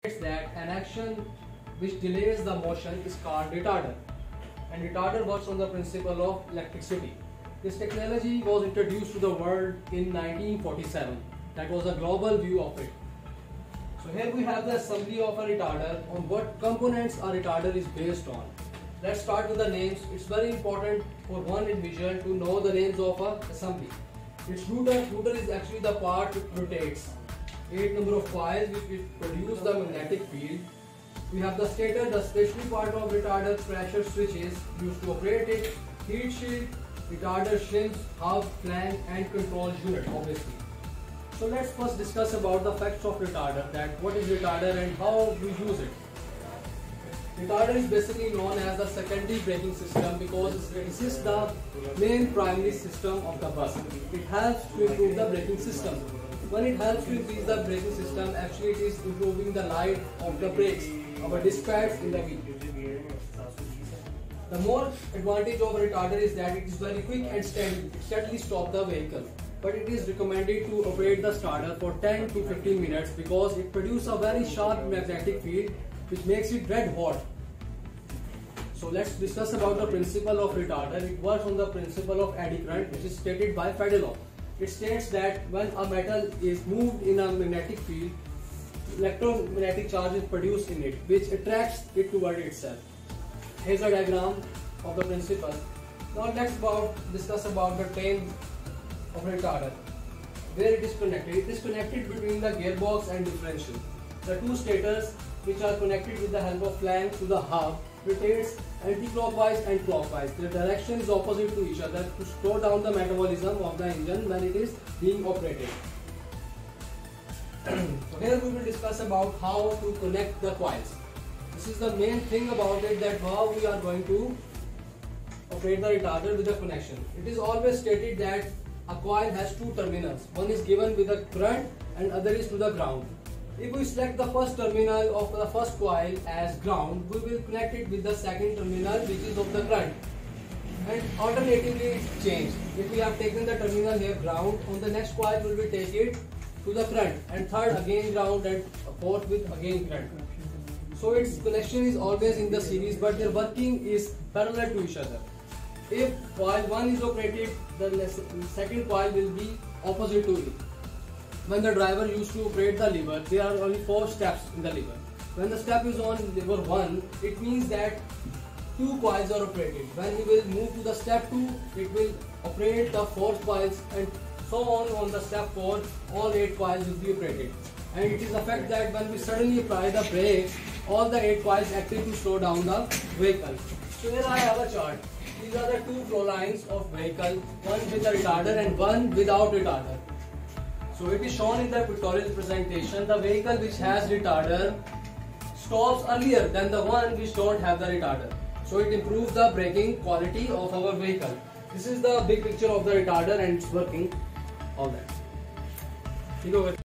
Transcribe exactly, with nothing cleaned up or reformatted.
that an action which delays the motion is called retarder, and retarder works on the principle of electricity. This technology was introduced to the world in nineteen forty-seven. That was a global view of it. So here we have the assembly of a retarder, on what components a retarder is based on. Let's start with the names. It's very important for one individual to know the names of a assembly. Its rotor, rotor is actually the part which rotates. Eight number of coils which will produce the magnetic field. We have the stator, the stationary part of retarder, pressure switches used to operate it, heat shield, retarder shims, hub, flank and control unit obviously. So let's first discuss about the facts of retarder, that what is retarder and how we use it. Retarder is basically known as the secondary braking system because this is the main primary system of the bus. It helps to improve the braking system. When it helps to increase the braking system, actually it is improving the life of the brakes, our dispatch in the wheel. The more advantage of a retarder is that it is very quick and steady. It steadily stops the vehicle. But it is recommended to operate the starter for ten to fifteen minutes because it produces a very sharp magnetic field which makes it red hot. So let's discuss about the principle of retarder. It works on the principle of eddy current, which is stated by Faraday law. It states that when a metal is moved in a magnetic field, electromagnetic charge is produced in it, which attracts it toward itself. Here's a diagram of the principle. Now let's about discuss about the train of retarder. Where it is connected. It is connected between the gearbox and differential. The two stators, which are connected with the help of flank to the hub, rotates anti-clockwise and clockwise. The direction is opposite to each other to slow down the metabolism of the engine when it is being operated. So here we will discuss about how to connect the coils. This is the main thing about it, that how we are going to operate the retarder with the connection. It is always stated that a coil has two terminals. One is given with the current and other is to the ground. If we select the first terminal of the first coil as ground, we will connect it with the second terminal which is of the current. And alternatively it's changed. If we have taken the terminal here ground, on the next coil we will take it to the current, and third again ground, and fourth with again current. So its connection is always in the series, but their working is parallel to each other. If coil one is operated, the second coil will be opposite to it. When the driver used to operate the lever, there are only four steps in the lever. When the step is on lever one, it means that two coils are operated. When he will move to the step two, it will operate the four coils, and so on on the step four, all eight coils will be operated. And it is a fact that when we suddenly apply the brakes, all the eight coils active to slow down the vehicle. So here I have a chart. These are the two flow lines of vehicle, one with the retarder and one without retarder. So it is shown in the pictorial presentation. The vehicle which has retarder stops earlier than the one which don't have the retarder. So it improves the braking quality of our vehicle. This is the big picture of the retarder and it's working. All that.